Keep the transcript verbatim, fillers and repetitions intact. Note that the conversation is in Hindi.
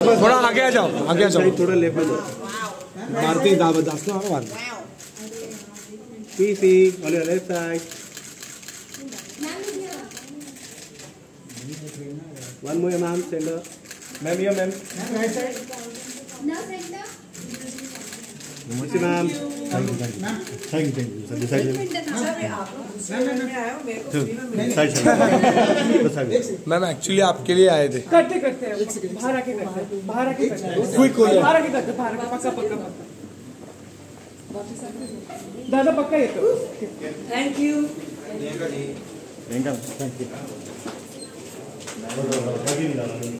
थोड़ा आगे आ जाओ, आगे आ जाओ, थोड़ा लेफ्ट में जाओ। भारती दावत दास ना भारती पीसी on your left side. One more ma'am, center. Ma'am here ma'am. Right side. No center. Namaste ma'am. Thank you, thank you. Thank you, thank you. Sir, this side. Ma'am actually आपके लिए आए थे। करते करते हैं बाहर आके करते हैं बाहर आके करते हैं क्विक हो जाए बाहर आके करते बाहर आके पक्का पक्का पक्का दादा पक्का ये तो थैंक यू थैंक यू